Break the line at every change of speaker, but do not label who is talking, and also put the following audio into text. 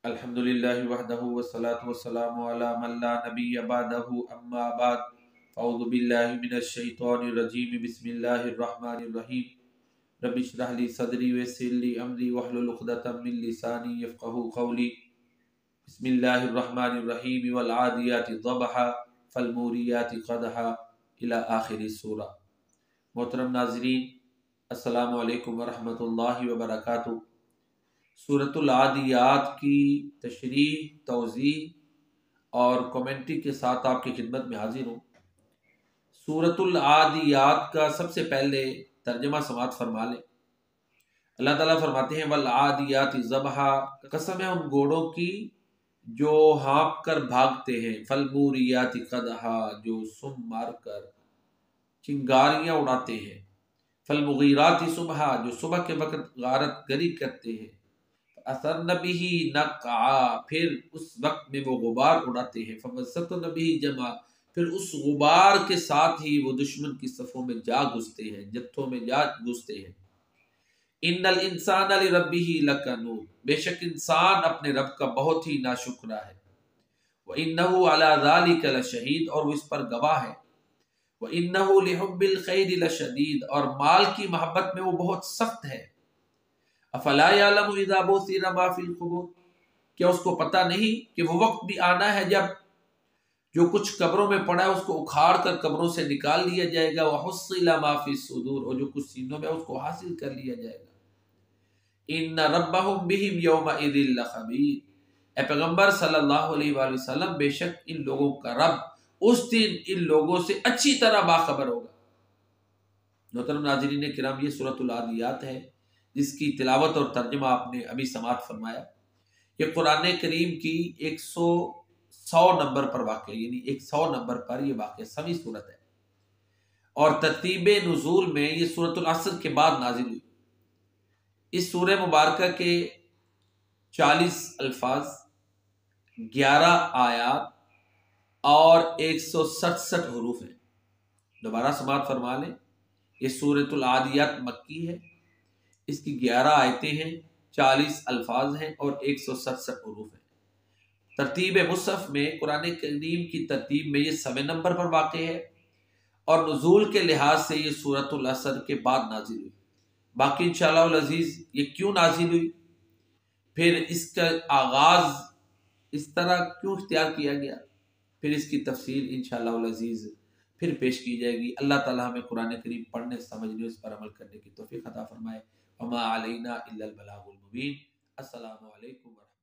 الحمدللہ وحدہ والصلاة والسلام علی من لا نبی بعدہ اما بعد اعوذ باللہ من الشیطان الرجیم بسم اللہ الرحمن الرحیم رب اشرح لی صدری ویسر لی امری واحلل عقدۃ من لسانی یفقہوا قولی بسم اللہ الرحمن الرحیم والعادیات ضبحا فالموریات قدحا الی آخر السورہ۔ محترم ناظرین، السلام علیکم ورحمۃ اللہ وبرکاتہ۔ سورۃ العادیات کی تشریح، توضیح اور کومنٹری کے ساتھ آپ کی خدمت میں حاضر ہوں۔ سورۃ العادیات کا سب سے پہلے ترجمہ سماعت فرما لیں۔ اللہ تعالیٰ فرماتے ہیں والعادیات ضبحا، قسم ہے ان گھوڑوں کی جو ہانپ کر بھاگتے ہیں، فالموریات قدحا، جو سم مار کر چنگاریاں اڑاتے ہیں، فالمغیرات صبحا، جو صبح کے وقت غارت گری کرتے ہیں، اثرن بہ نقعا، پھر اس وقت میں وہ غبار اڑاتے ہیں، فوسطن بہ جمعا، پھر اس غبار کے ساتھ ہی وہ دشمن کی صفوں میں جا گھستے ہیں، جتھوں میں جا گھستے ہیں۔ ان الانسان لربہ لکنود، بے شک انسان اپنے رب کا بہت ہی ناشکرا ہے۔ وانہ علی ذلک لشہید، اور وہ اس پر گواہ ہے۔ وانہ لحب الخیر لشدید، اور مال کی محبت میں وہ بہت سخت ہے۔ افلا یعلم اذا بعثر ما فی القبور، کیا اس کو پتہ نہیں کہ وہ وقت بھی آنا ہے جب جو کچھ قبروں میں پڑا ہے اس کو اکھاڑ کر قبروں سے نکال لیا جائے گا، وحصل ما فی الصدور، اور جو کچھ سینوں میں اس کو حاصل کر لیا جائے گا۔ ان ربہم بہم یومئذ لخبیر، اے پیغمبر صلی اللہ علیہ وآلہ وسلم، بے شک ان لوگوں کا رب اس دن ان لوگوں سے اچھی طرح باخبر ہوگا۔ محترم ناظرین کرام، یہ سورۃ العادیات ہے جس کی تلاوت اور ترجمہ آپ نے ابھی سماعت فرمایا۔ یہ قرآن کریم کی 100 نمبر پر واقع، یعنی 100 نمبر پر یہ واقع سویں صورت ہے، اور ترتیب نزول میں یہ سورۃ العصر کے بعد نازل ہوئی۔ اس سورہ مبارکہ کے 40 الفاظ، 11 آیات اور 167 حروف ہیں۔ دوبارہ سماعت فرما لیں، یہ سورۃ العادیات مکی ہے، اس کی 11 آیتیں ہیں، 40 الفاظ ہیں اور 167 حروف ہیں۔ ترتیب مصحف میں قرآن کریم کی ترتیب میں یہ 7 نمبر پر واقع ہے، اور نزول کے لحاظ سے یہ سورۃ العصر کے بعد نازل ہوئی۔ باقی انشاءاللہ العزیز یہ کیوں نازل ہوئی، پھر اس کا آغاز اس طرح کیوں اختیار کیا گیا، پھر اس کی تفصیل انشاءاللہ العزیز پھر پیش کی جائے گی۔ اللہ تعالیٰ ہمیں قرآن کریم پڑھنے، سمجھنے، اس پر عمل کرنے کی توفیق عطا فرمائے۔ وما علینا الا البلاغ المبین۔ السلام علیکم ورحمۃ اللہ۔